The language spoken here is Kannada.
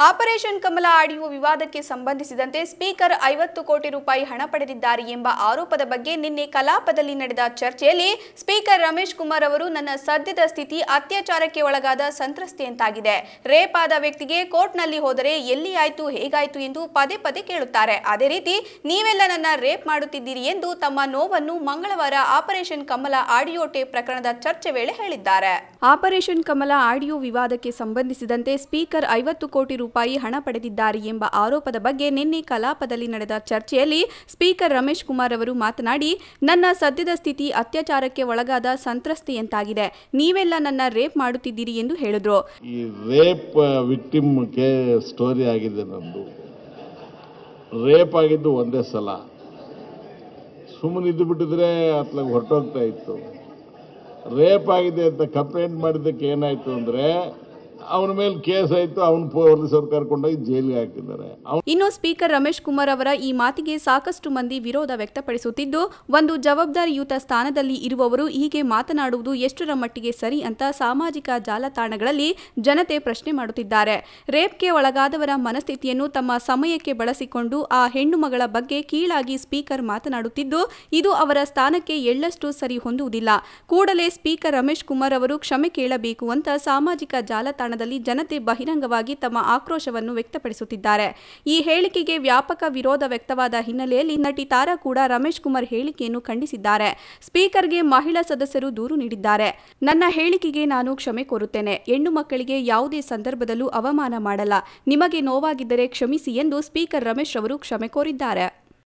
ಆಪರೇಷನ್ ಕಮಲ ಆಡಿಯೋ ವಿವಾದಕ್ಕೆ ಸಂಬಂಧಿಸಿದಂತೆ ಸ್ಪೀಕರ್ 50 ಕೋಟಿ ರೂಪಾಯಿ ಹಣ ಪಡೆದಿದ್ದಾರೆ ಎಂಬ ಆರೋಪದ ಬಗ್ಗೆ ನಿನ್ನೆ ಕಲಾಪದಲ್ಲಿ ನಡೆದ ಚರ್ಚೆಯಲ್ಲಿ ಸ್ಪೀಕರ್ ರಮೇಶ್ ಕುಮಾರ್ ಅವರು ನನ್ನ ಸದ್ಯದ ಸ್ಥಿತಿ ಅತ್ಯಾಚಾರಕ್ಕೆ ಒಳಗಾದ ಸಂತ್ರಸ್ತೆಯಂತಾಗಿದೆ. ರೇಪ್ ಆದ ವ್ಯಕ್ತಿಗೆ ಕೋರ್ಟ್ನಲ್ಲಿ ಹೋದರೆ ಎಲ್ಲಿ ಆಯ್ತು ಹೇಗಾಯ್ತು ಎಂದು ಪದೇ ಪದೇ ಕೇಳುತ್ತಾರೆ. ಅದೇ ರೀತಿ ನೀವೆಲ್ಲ ನನ್ನ ರೇಪ್ ಮಾಡುತ್ತಿದ್ದೀರಿ ಎಂದು ತಮ್ಮ ನೋವನ್ನು ಮಂಗಳವಾರ ಆಪರೇಷನ್ ಕಮಲ ಆಡಿಯೋ ಟೇಪ್ ಪ್ರಕರಣದ ಚರ್ಚೆ ವೇಳೆ ಹೇಳಿದ್ದಾರೆ. ಆಪರೇಷನ್ ಕಮಲ ಆಡಿಯೋ ವಿವಾದಕ್ಕೆ ಸಂಬಂಧಿಸಿದಂತೆ ಸ್ಪೀಕರ್ 50 ಕೋಟಿ ರೂಪಾಯಿ ಹಣ ಪಡೆದಿದ್ದಾರೆ ಎಂಬ ಆರೋಪದ ಬಗ್ಗೆ ನಿನ್ನೆ ಕಲಾಪದಲ್ಲಿ ನಡೆದ ಚರ್ಚೆಯಲ್ಲಿ ಸ್ಪೀಕರ್ ರಮೇಶ್ ಕುಮಾರ್ ಅವರು ಮಾತನಾಡಿ, ನನ್ನ ಸದ್ಯದ ಸ್ಥಿತಿ ಅತ್ಯಾಚಾರಕ್ಕೆ ಒಳಗಾದ ಸಂತ್ರಸ್ತೆಯಂತಾಗಿದೆ. ನೀವೆಲ್ಲ ನನ್ನ ರೇಪ್ ಮಾಡುತ್ತಿದ್ದೀರಿ ಎಂದು ಹೇಳಿದ್ರು. ಈ ರೇಪ್ ವಿಕ್ಟಿಮ್ ಸ್ಟೋರಿ ಆಗಿದೆ. ನಂದು ರೇಪ್ ಆಗಿದ್ದು ಒಂದೇ ಸಲ. ಸುಮ್ಮನೆ ಇದ್ದು ಬಿಟ್ಟಿದ್ರೆ ಅತ್ಲಾಗ ಹೊರಟೋಗ್ತಾ ಇತ್ತು. ರೇಪ್ ಆಗಿದೆ ಅಂತ ಕಂಪ್ಲೇಂಟ್ ಮಾಡಿದ್ದಕ್ಕೆ ಏನಾಯ್ತು ಅಂದ್ರೆ ಅವನ ಮೇಲೆ ಕೇಸ್ ಆಯ್ತು. ಅವನು ಪೊಲೀಸರು ಕರ್ಕೊಂಡೋಗಿ ಜೈಲಿಗೆ ಹಾಕಿದ್ದಾರೆ. ಇನ್ನು ಸ್ಪೀಕರ್ ರಮೇಶ್ ಕುಮಾರ್ ಅವರ ಈ ಮಾತಿಗೆ ಸಾಕಷ್ಟು ಮಂದಿ ವಿರೋಧ ವ್ಯಕ್ತಪಡಿಸುತ್ತಿದ್ದು, ಒಂದು ಜವಾಬ್ದಾರಿಯುತ ಸ್ಥಾನದಲ್ಲಿ ಇರುವವರು ಹೀಗೆ ಮಾತನಾಡುವುದು ಎಷ್ಟರ ಮಟ್ಟಿಗೆ ಸರಿ ಅಂತ ಸಾಮಾಜಿಕ ಜಾಲತಾಣಗಳಲ್ಲಿ ಜನತೆ ಪ್ರಶ್ನೆ ಮಾಡುತ್ತಿದ್ದಾರೆ. ರೇಪ್ಗೆ ಒಳಗಾದವರ ಮನಸ್ಥಿತಿಯನ್ನು ತಮ್ಮ ಸಮಯಕ್ಕೆ ಬಳಸಿಕೊಂಡು ಆ ಹೆಣ್ಣು ಮಗಳ ಬಗ್ಗೆ ಕೀಳಾಗಿ ಸ್ಪೀಕರ್ ಮಾತನಾಡುತ್ತಿದ್ದು, ಇದು ಅವರ ಸ್ಥಾನಕ್ಕೆ ಎಳ್ಳಷ್ಟು ಸರಿ ಹೊಂದುವುದಿಲ್ಲ. ಕೂಡಲೇ ಸ್ಪೀಕರ್ ರಮೇಶ್ ಕುಮಾರ್ ಅವರು ಕ್ಷಮೆ ಕೇಳಬೇಕು ಅಂತ ಸಾಮಾಜಿಕ ಜಾಲತಾಣದಲ್ಲಿ ಜನತೆ ಬಹಿರಂಗವಾಗಿ ತಮ್ಮ ಆಕ್ರೋಶವನ್ನು ವ್ಯಕ್ತಪಡಿಸುತ್ತಿದ್ದಾರೆ. ಈ ಹೇಳಿಕೆಗೆ ವ್ಯಾಪಕ ವಿರೋಧ ವ್ಯಕ್ತವಾದ ಹಿನ್ನೆಲೆಯಲ್ಲಿ ನಟಿ ತಾರಾ ಕೂಡ ರಮೇಶ್ ಕುಮಾರ್ ಹೇಳಿಕೆಯನ್ನು ಖಂಡಿಸಿದ್ದಾರೆ. ಸ್ಪೀಕರ್ಗೆ ಮಹಿಳಾ ಸದಸ್ಯರು ದೂರು ನೀಡಿದ್ದಾರೆ. ನನ್ನ ಹೇಳಿಕೆಗೆ ನಾನು ಕ್ಷಮೆ ಕೋರುತ್ತೇನೆ. ಹೆಣ್ಣು ಮಕ್ಕಳಿಗೆ ಯಾವುದೇ ಸಂದರ್ಭದಲ್ಲೂ ಅವಮಾನ ಮಾಡಲ್ಲ. ನಿಮಗೆ ನೋವಾಗಿದ್ದರೆ ಕ್ಷಮಿಸಿ ಎಂದು ಸ್ಪೀಕರ್ ರಮೇಶ್ ಅವರು ಕ್ಷಮೆ ಕೋರಿದ್ದಾರೆ.